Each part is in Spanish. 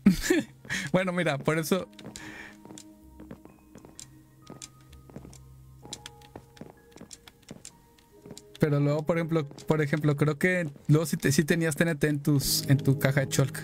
Bueno, mira, por eso... Pero luego, por ejemplo, creo que luego sí tenías TNT en tu caja de Shulk.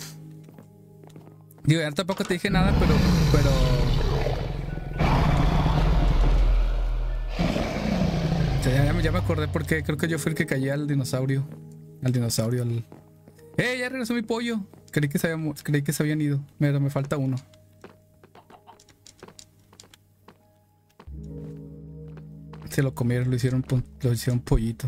Digo, ya tampoco te dije nada, pero... O sea, ya me acordé porque creo que yo fui el que caí al dinosaurio. Al dinosaurio, al... ¡Eh! Ya regresó mi pollo. Creí que se habían ido. Pero me falta uno. Se lo comieron, lo hicieron pollito.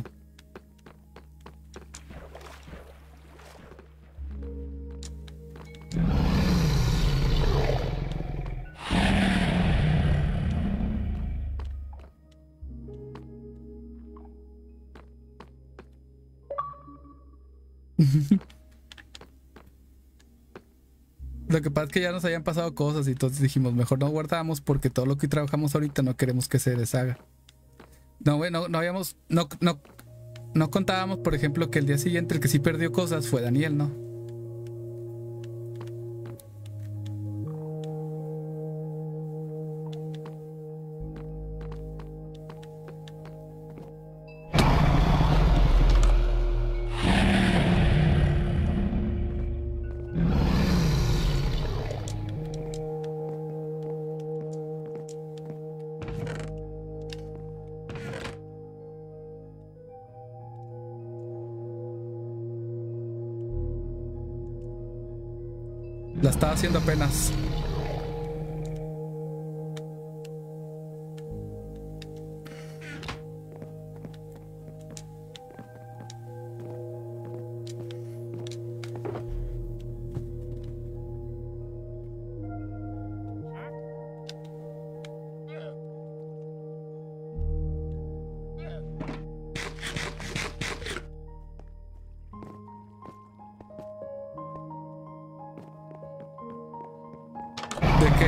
Lo que pasa es que ya nos habían pasado cosas y entonces dijimos, mejor no guardamos porque todo lo que trabajamos ahorita no queremos que se deshaga. No, bueno, no contábamos, por ejemplo, que el día siguiente el que sí perdió cosas fue Daniel, ¿no? La estaba haciendo apenas. ¿De qué?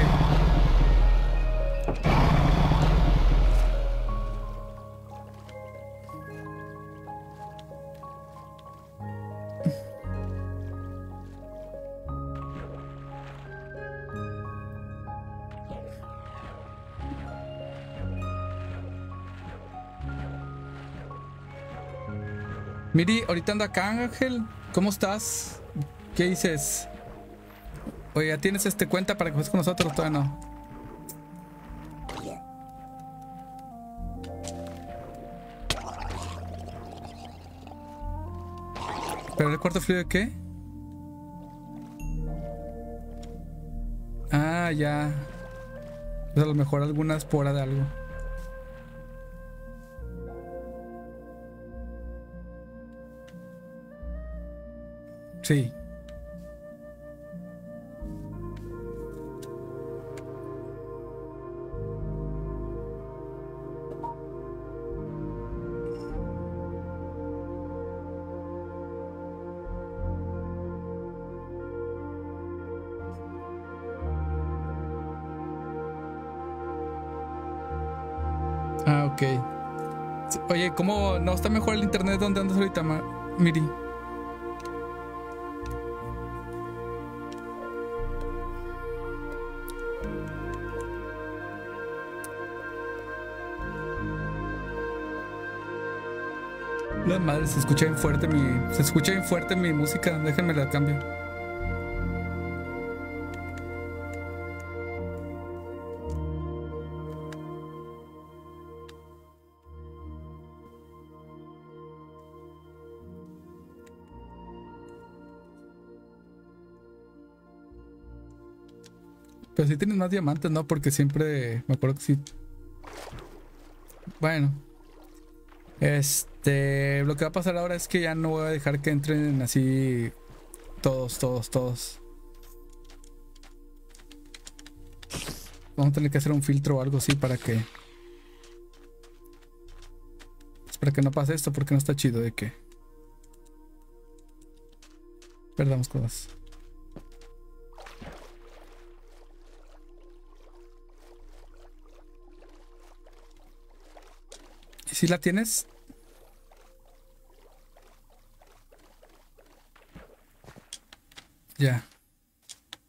Miri, ahorita ando acá, Ángel. ¿Cómo estás? ¿Qué dices? Oye, ¿ya tienes cuenta para que juegues con nosotros? Todavía no. ¿Pero el cuarto frío de qué? Ah, ya. Pues a lo mejor alguna espora de algo. Sí. Ah, ok. Oye, ¿cómo no está mejor el internet donde andas ahorita, Miri? La madre, se escucha bien fuerte mi música. Déjenme la cambio. Pero sí tienes más diamantes, ¿no? Porque siempre me acuerdo que sí. Bueno. Lo que va a pasar ahora es que ya no voy a dejar que entren así todos. Vamos a tener que hacer un filtro o algo así para que no pase esto, porque no está chido de que perdamos cosas. ¿Y si la tienes? Ya.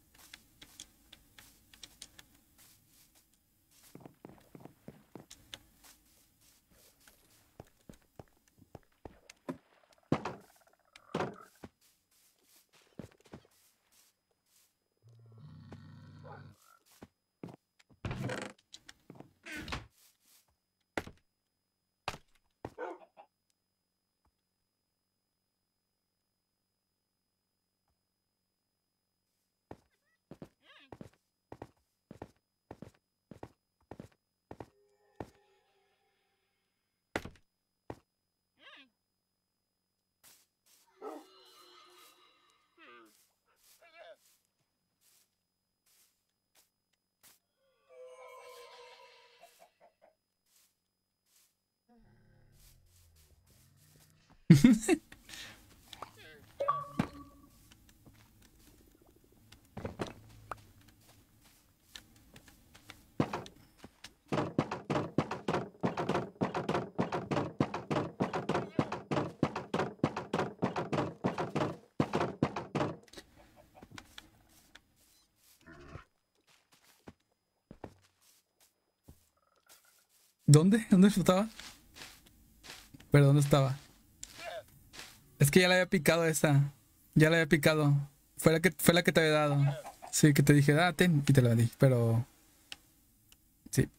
¿Dónde? ¿Dónde estaba? ¿Pero dónde estaba? Es que ya la había picado esa. Ya la había picado. Fue la que te había dado. Sí, que te dije, ah, ten, y te la di. Pero. Sí.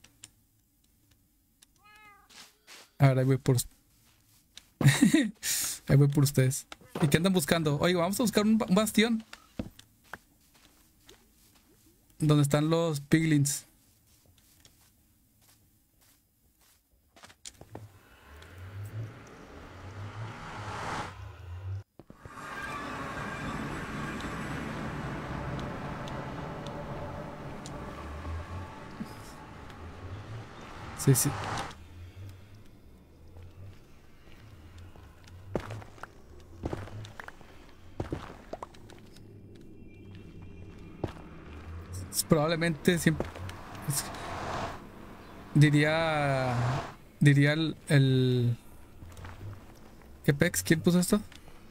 Ahora ahí voy por. Ahí voy por ustedes. ¿Y qué andan buscando? Oiga, vamos a buscar un bastión. Donde están los piglins. Sí, sí. Probablemente siempre. Diría. Diría el. ¿Qué pex? ¿Quién puso esto?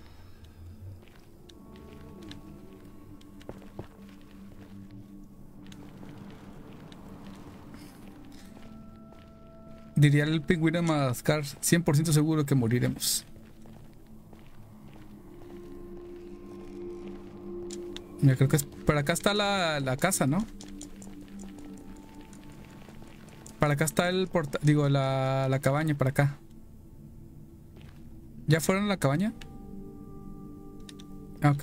Diría el pingüino de Madagascar. 100% seguro que moriremos. Mira, creo que es. Para acá está la casa, ¿no? Para acá está el portal. Digo, la cabaña, para acá. ¿Ya fueron a la cabaña? Ok.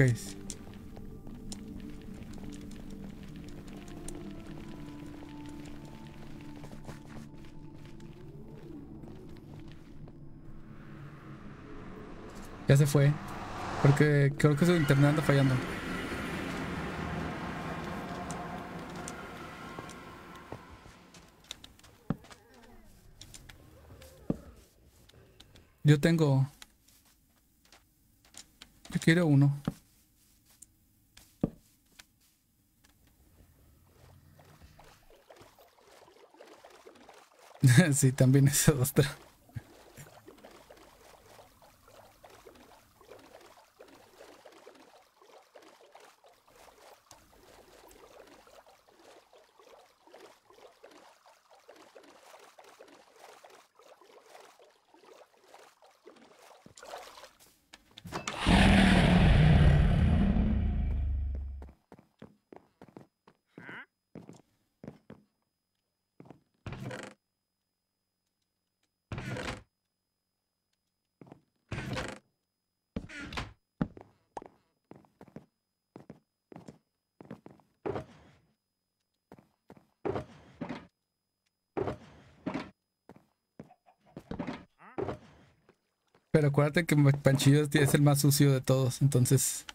Ya se fue. Porque creo que su internet anda fallando. Yo tengo. Yo quiero uno. Sí, también es otra. Pero acuérdate que Panchillo es el más sucio de todos, entonces.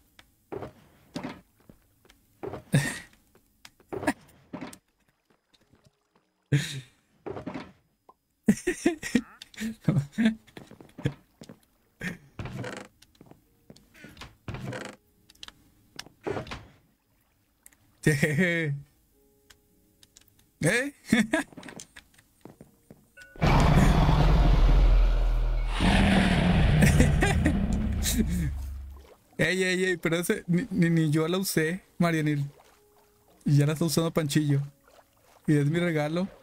¿Eh? Ey, pero ese ni yo la usé, Marianil. Y ya la está usando Panchillo. Y es mi regalo.